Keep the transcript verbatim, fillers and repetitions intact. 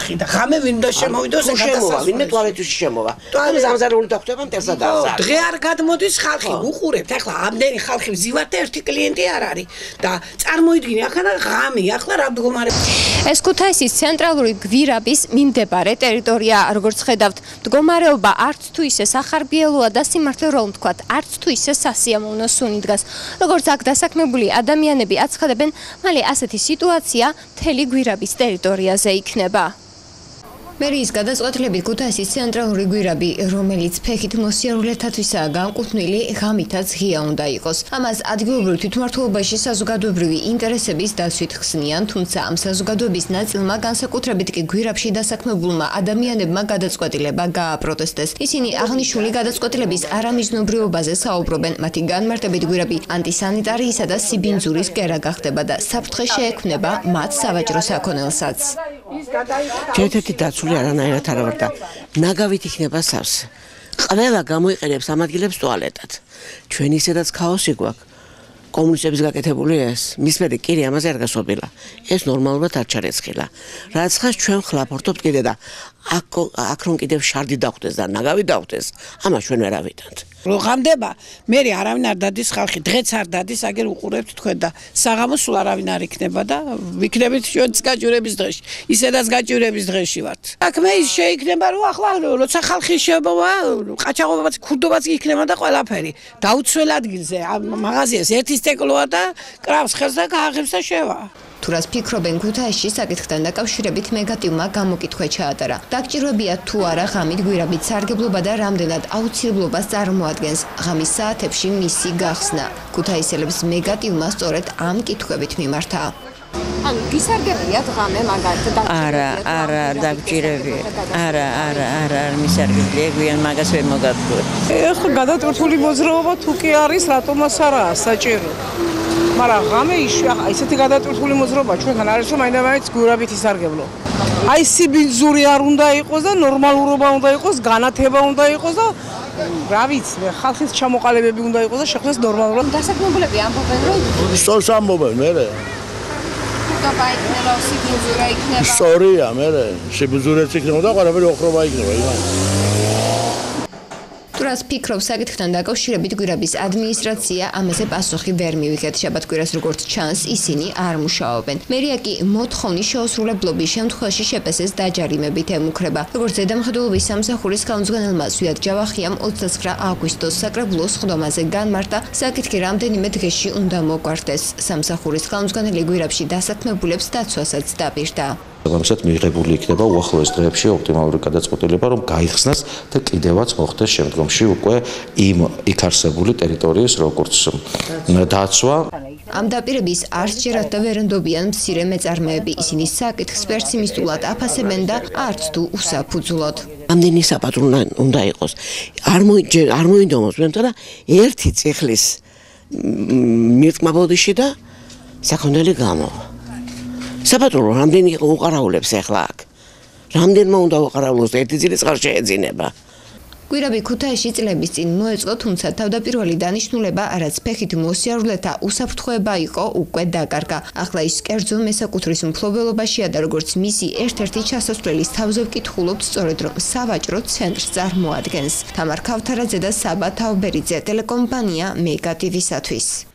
ხალხი და ღამე ვინ უნდა შემოვიდოს შემოვა, ვინმე ტუალეტში შემოვა. ამ ზამზარული დაგხვდება მტერსა დაღზა. დღე არ გადმოდის ხალხი, უყურებთ, ახლა ამდენი ხალხი ვზივართ და ერთი კლიენტი არ არის და წარმოიდგინე ახლა ღამე, ახლა რა მდგომარეობა. ეს ქუთაისის ცენტრალური გვირაბის მიმდებარე ტერიტორია, როგორც ხედავთ, მდგომარეობა არც თუ ისე სახარბიელოა და სიმართლე რომ ვთქვათ, არც თუ ისე სასიამოვნო სუნი დგას. როგორც აქ დასაქმებული ადამიანები აცხადებენ, მალე ასეთი სიტუაცია მთელი გვირაბის ტერიტორიაზე იქნება. მერიის გადაწყვეტილებით ქუთაისის ცენტრალური გვირაბი, რომელიც ფეხით მოსიარულეთათვისაა განკუთვნილი, ღამითაც ღია უნდა იყოს. ამას ადგილობრივ თვითმმართველობაში საზოგადოებრივი ინტერესების დაცვით ხსნიან, თუმცა ამ საზოგადოების ნაწილმა განსაკუთრებით კი გვირაბში დასაქმებულმა ადამიანებმა გადაწყვეტილება გააპროტესტეს. ისინი აღნიშნული გადაწყვეტილების არამიზნობრიობაზე საუბრობენ, მათი განმარტებით გვირაბი ანტისანიტარიისა და სიბინძურის კერა გახდება და საფრთხე შეექმნება მათ სავაჭრო საქონელსაც. ერთ-ერთი დაცული არანაირად არ ვარ და ნაგავით იქნება სავსე. ყველა გამოიყენებს ამ ადგილებს ტუალეტად. ჩვენ ისედაც ქაოსი გვაქვს. კომუნისტების გაკეთებული ეს, მის მერე კირი ამაზე არ გასვობილა. ეს ნორმალურად არ ჩარეცხილა. რაც ხას ჩვენ ხლაფორტობთ კიდე და აქ აქ რომ კიდევ შარდი დახვდეს და ნაგავი დახვდეს, ამას ჩვენ ვერ ავიტანთ. რო ღამდება, მე არავინ არ დადის ხალხი, დღეც არ დადის, აგერ უყურებთ თქვენ და საღამოს სულ არავინ არ იქნება და ვიქნებით ჩვენც გაჭირების დღეში. ისედაც გაჭირების დღეში ვართ. აქ მე ის შეიქნება რომ ახლა როცა ხალხი შემოვა, ყაჩაღობაც, ქურდობაც იქნება და ყველაფერი. დაუცველ ადგილზე, მაღაზიას ერთი სტეკლოა და კრავს ხელს და გააღებს და შევა. თუ რას ფიქრობენ ქუთაისში საკითხთან დაკავშირებით მეგატივმა გამოკითხვა ჩაატარა. დაგჭირვებია თუ არა ღამით გვირაბით სარგებლობა და რამდენად აუცილებლობას წარმოადგენს ღამის საათებში მისი გახსნა. ქუთაისელებს მეგატივმა სწორედ ამ კითხვებით მიმართა. ანუ გისარგებლიათ ღამე მაგალითად? არა, არა, დაგჭირებია. არა, არა, არა, არ მისარგებლია, გვიან მაგას ვერ მოგადგურებ. ეხლა გადატვირთული მოძრაობა თუ კი არის, რატომაც არაა საჭირო. მაგრამ ღამე ისეთი გადატვირთული მოძრაობა ჩვენთან არის რომ მაინც გვირაბით ისარგებლო. აი სიბინძური არ უნდა იყოს და ნორმალურობა უნდა იყოს, განათება უნდა იყოს და რა ვიცი, ხალხის ჩამოყალიბება უნდა იყოს და შეხვდეს ნორმალურად. დასაქმებულები ამბობენ რომ სწორს ამბობენ მე. ხუტობა იქნება, სიბინძურა იქნება. სწორია მე. სიბინძურეც იქნება და ყველაფერი ოხრობა იქნება, իմან. რას ფიქრობს საკითხთან დაკავშირებით გვირაბის ადმინისტრაცია ამაზე პასუხი ვერ მივიღეთ. შაბათ-კვირას როგორც ჩანს, ისინი არ მუშაობენ. მერია კი მოთხოვნის შეუსრულებლობის შემთხვევაში შეპესეს დაჯარიმებით ემუქრება. როგორც ზედამხედველობის სამსახურის ხელმძღვანელმა სვიად ჯავახიამ ოცდაცხრა აგვისტოს საკრებულოს სხდომაზე განმარტა, საკითხი რამდენიმე დღეში უნდა მოგვარდეს. სამსახურის ხელმძღვანელი გვირაბში დასაქმებულებს დაცვასაც დაპირდა. ამასაც მიღებული იქნება უახლოეს დღეებში ოპტიმალური გადაწყვეტილება, რომ გაიხსნას და კიდევაც მოხდეს შემდგომში უკვე იმ იქ არსებული ტერიტორიის როგორც დაცვა. ამ დაპირების არც ჯერად და ვერ ნდობიან მცირე მეწარმეები. ისინი საკითხს პერსიმისტულად აფასებენ და არც თუ უსაფუძვლოდ. ამდენი საპატრო უნდა იყოს. არ არ მოინდომოს, მაგრამ ერთი წიხლის მირტყმა ბოდიში და საქონელი გამოვა. საპატრო რამდენი უყარაულებს ახლა აქ. რამდენმა უნდა უყარაულოს ერთი წელი წყალ შეეძინება. გვირაბი ქუთაისში წლების წინ მოეწყო, თუმცა თავდაპირველი დანიშნულება, რაც ფეხით მოსიარულეთა უსაფრთხოება იყო, უკვე დაკარგა. ახლა ის კერძო მესაკუთრის მფლობელობაშია და როგორც მისი ერთ-ერთი ჩასასვლელის თავზე ვკითხულობთ, სწორედ რომ სავაჭრო ცენტრს წარმოადგენს. თამარ ქავთარაძე და საბა თავბერიძე, ტელეკომპანია მეგატივისათვის.